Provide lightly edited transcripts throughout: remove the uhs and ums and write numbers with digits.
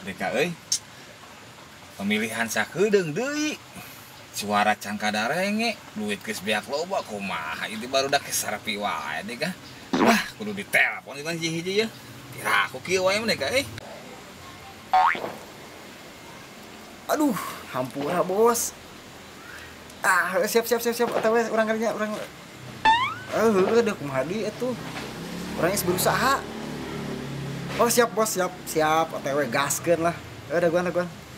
Deka euy. Pemilihan sakedeung deui. Suara cangkadarenge, duit geus beak loba kumaha itu baru dak sarpi wae deh kah. Wah, kudu ditelepon iman hiji-hiji ya. Kira aku kieu wae mah deka euy. Aduh, hampura bos. Siap. Atawa urang kadinya urang. Udah kumaha di itu. Orangnya berusaha. Oh siap bos, siap. OTW gaskeun lah. Daguan.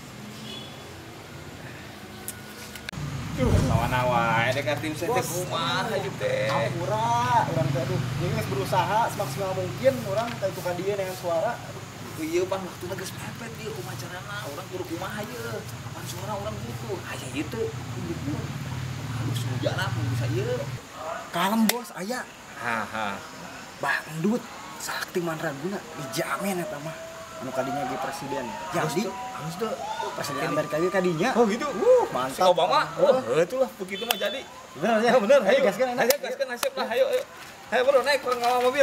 Lawan wae deka tim saya teh kumaha ieu teh. Hampura, urang teh aduh, ini geus berusaha semaksimal mungkin urang teh itu ka dieu dengan suara. Ieu pan waktuna geus mepet ieu kumaha carana urang kudu kumaha ieu. Pan suara urang butuh. Aya ieu teh. Halus hujana bisa ieu. Kalem bos, aya. Ha. Bandut sakti mandraguna dijamin eta mah. Anu kadinya ge presiden. Jadi halus tuh presiden Amerika ge kadinya. Oh gitu. Mantap. Si Obama. Itulah begitu mah jadi. Bener ya? Bener. Ayo gaskeun enak. Ayo gaskeun nasib lah. Ayo. Ayo bro naik ke mobil.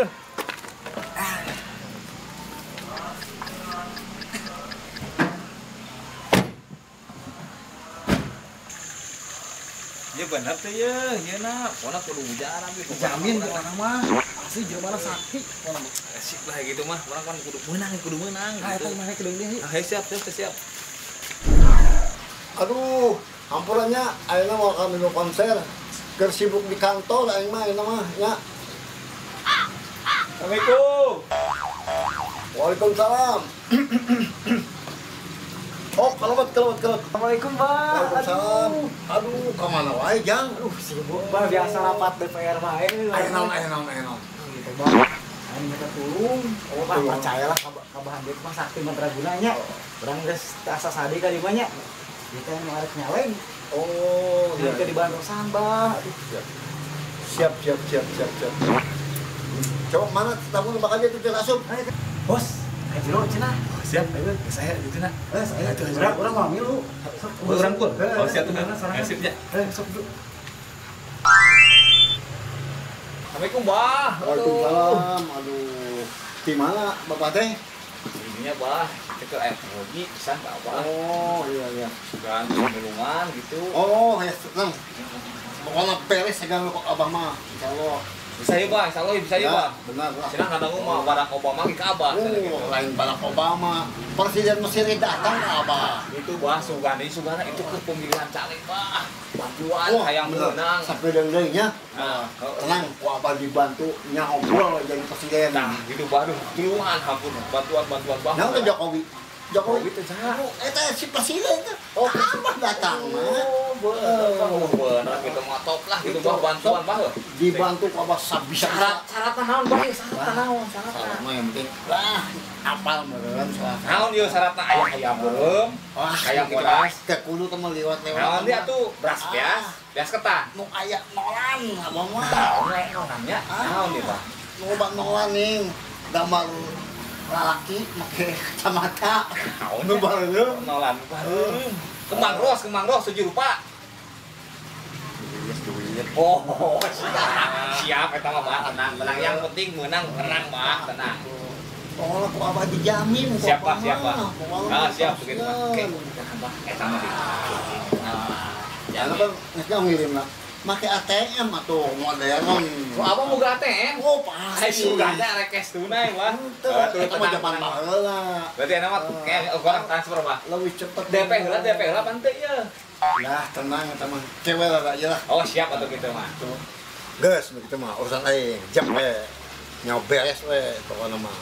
Ya bener tuh ya, iya nak, pokoknya kudu hujanan gitu. Jamin ke orang mah, asli jelema sakti. Asik lah gitu mah, orang kan kudu menang. Eta mah ke deung deui. Siap. Aduh, hampurannya ayeuna mau kami nu konser. Keur sibuk di kantor aing mah ayeuna mah nya. Assalamualaikum. Waalaikumsalam. Oh, kelewat. Assalamualaikum, Bang. Waalaikumsalam. Aduh, ka mana wae, Jang? Sibuk Bang, biasa rapat DPR mah Aya naon. Gitu, Bang. Anu kita turun. Oh, Bang, percayalah ka bahan dia mah sakti mandraguna nya. Urang geus asa sadi ka dieu nya. Kita nu arek nyaleng. Oh, Kita di Bandung Bang. Siap. Coba mana tamu bakal dia tuh asup. Bos, ayo jero cenah. Siap, ayo saya gitu nak. Saya urang mau milu. Urang pun. Oh, siap tuh. Sip ya. Sok dulu. Assalamualaikum, Bah. Waalaikumsalam. Aduh. Di mana Bapak teh? Ininya, Bah. Kita teknologi pisan ka Abah. Oh, iya. Kan milungan gitu. Oh, ya senang. Pokoknya beres segala kok Abah mah. Insyaallah. Bisa ya, Bah. Insyaallah bisa ya, Bah. Benar lah. Cenah kadang mah Barack Obama ge ka Abah. Lain Barack Obama. Presiden Mesir datang ke Abah. Itu Bah sugana itu ke pemilihan caleg, Bah. Bantuan hayang menang. Sampai deung-deungnya. Nah, Tenang, ku Abah dibantu nyaobrol jadi presiden. nah, gitu baru tulungan hampun bantuan Bah. Nah, Jokowi itu saha? Eta si presiden teh. Oh, Abah datang mah. Bener gitu mah top lah gitu Bah bantuan Bah. Dibantu ku Abah sabisa. Syarat naon Bah? Syarat naon? Salah mah yang penting lah apal meureun salah. Naon ieu syaratna aya beureum, aya modas. Teh kudu teh liwat-liwat. Naon dia tuh beras beas ketan. Nu aya nolan Abah mah. Naonnya? Naon dia Bah? Nu bak nolan ning gambar lalaki make kacamata. Nu bareureum. Nolan bareureum. Kembang ros 7 rupa. Oh, siap eta mah Bah, tenang. Yang penting menang Bah, tenang. Oh, ku Abah dijamin ku Siap Bah, Abah siap Bah. mah. Nah, siap begitu Bah. Oke, Bah, eta mah. Ya, kan ngesnya ngirimna. Make ATM atuh modern. Oh, abang boga ATM? Oh, pasti. Sugana rek cash tunai, Bah. Itu mah zaman baheula. Berarti enak mah kayak orang transfer, Bah. Lebih cepet. DP heula pan teu ieu. Nah, tenang eta mah. Cewek lah aja lah. Oh, siap atuh kitu mah. Geus begitu mah urusan aing. Jam we. Nyaw beres we pokona mah.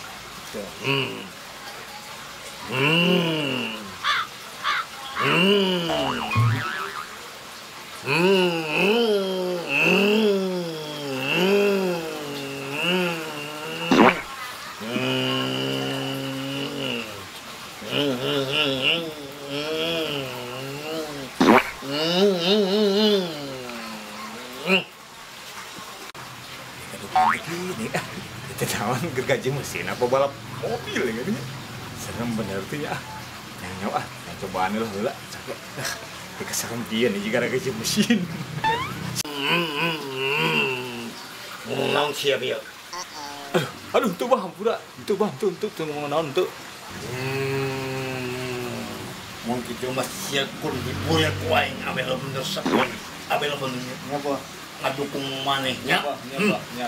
Ini itu naon gergaji mesin apa balap mobil ya gini. Serem bener tuh ya. Nyawa cobaan lah heula. Capek. Keserem dia nih jika gergaji mesin. Naon siap ya. Aduh tuh Bah, hampura. Itu Bah, tuh ngomong naon tuh. Mungkin cuma siakun dibuya kuaing abel bener sekun. Abel bener Ngapa? ngadukung manehnya. Ya.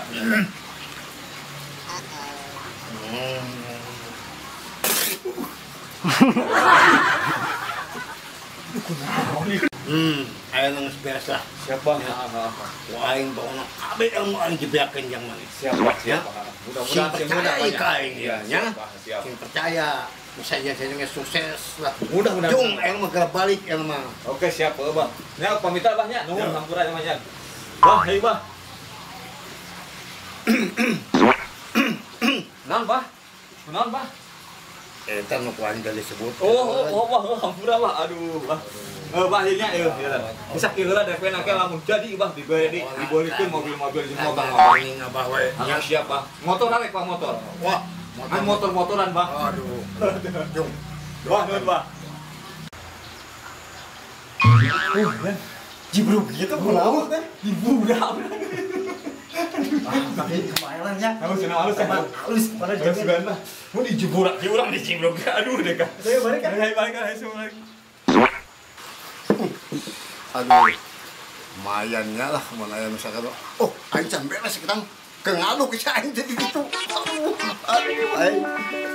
Ayo nang beres lah. Siapa? Kuaing bawa abel yang mau dibiakin yang mana. Siapa? Ya. Mudah-mudahan Sing mudah percaya banyak. kain Iya, ya. siap. Sing percaya misalnya saya sukses lah. Mudah-mudahan. Jung, yang mah gerak balik yang mah. Oke, siap, Bang. Ya, pamit Bang nya. Nuhun Ya. hampura ya, Mas. Bah, hei, Bah. Naon, Bah? Naon, Bah? Eta nu kuaing kali sebut. Bah, hampura, Bah. Aduh, Bah. Bah, inya ya. Bisa kira DP nake lamun jadi, Bah, dibeurekeun mobil-mobil semua, Bang. Ini ngabah we. Ya, siap, Bah. Motor rek, Pak, motor. Wah, Kan motor-motoran, Bah. aduh. Jung. Wah, nuhun, Bah. Jibruk gitu kunaon teh? Dibudak. Tapi kemaelan nya. Halus, halus, Halus pada Jangan jaga. segan lah. Mau dijeburak, dijibrok. Aduh, deh, Kak. Saya balik kan. Balik, semua lagi. Aduh. Mayannya lah mana yang misalkan. Oh, aing can beres kita kengalu ke aing jadi gitu. Aduh, aing.